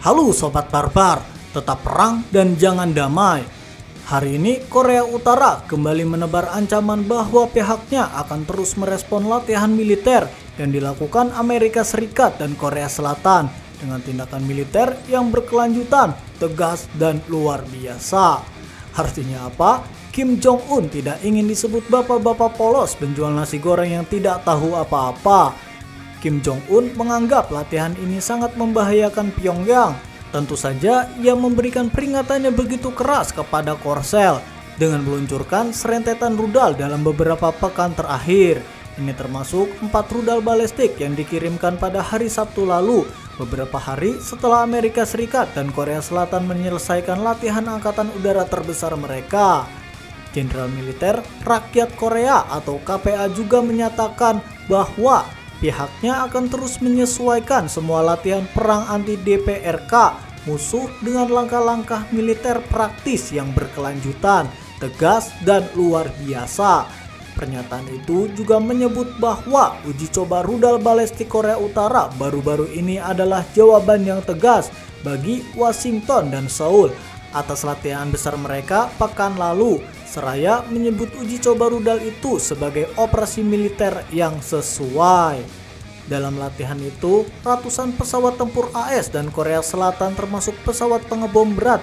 Halo Sobat Barbar, tetap perang dan jangan damai. Hari ini Korea Utara kembali menebar ancaman bahwa pihaknya akan terus merespon latihan militer yang dilakukan Amerika Serikat dan Korea Selatan dengan tindakan militer yang berkelanjutan, tegas, dan luar biasa. Artinya apa? Kim Jong-un tidak ingin disebut bapak-bapak polos penjual nasi goreng yang tidak tahu apa-apa. Kim Jong-un menganggap latihan ini sangat membahayakan Pyongyang. Tentu saja ia memberikan peringatannya begitu keras kepada Korsel dengan meluncurkan serentetan rudal dalam beberapa pekan terakhir. Ini termasuk 4 rudal balistik yang dikirimkan pada hari Sabtu lalu, beberapa hari setelah Amerika Serikat dan Korea Selatan menyelesaikan latihan angkatan udara terbesar mereka. Jenderal Militer Rakyat Korea atau KPA juga menyatakan bahwa pihaknya akan terus menyesuaikan semua latihan perang anti-DPRK musuh dengan langkah-langkah militer praktis yang berkelanjutan, tegas, dan luar biasa. Pernyataan itu juga menyebut bahwa uji coba rudal balistik Korea Utara baru-baru ini adalah jawaban yang tegas bagi Washington dan Seoul atas latihan besar mereka pekan lalu, seraya menyebut uji coba rudal itu sebagai operasi militer yang sesuai. Dalam latihan itu, ratusan pesawat tempur AS dan Korea Selatan termasuk pesawat pengebom berat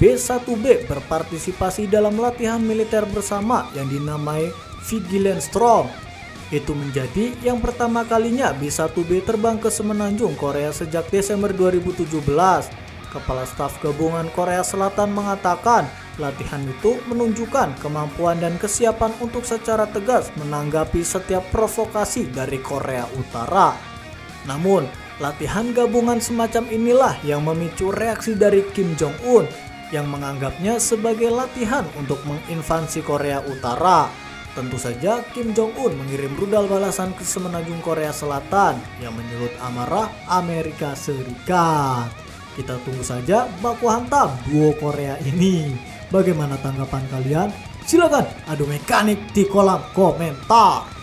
B-1B berpartisipasi dalam latihan militer bersama yang dinamai Vigilant Storm. Itu menjadi yang pertama kalinya B-1B terbang ke Semenanjung Korea sejak Desember 2017. Kepala Staf Gabungan Korea Selatan mengatakan latihan itu menunjukkan kemampuan dan kesiapan untuk secara tegas menanggapi setiap provokasi dari Korea Utara. Namun, latihan gabungan semacam inilah yang memicu reaksi dari Kim Jong-un yang menganggapnya sebagai latihan untuk menginvasi Korea Utara. Tentu saja Kim Jong-un mengirim rudal balasan ke Semenanjung Korea Selatan yang menyulut amarah Amerika Serikat. Kita tunggu saja baku hantam duo Korea ini. Bagaimana tanggapan kalian? Silakan adu mekanik di kolom komentar.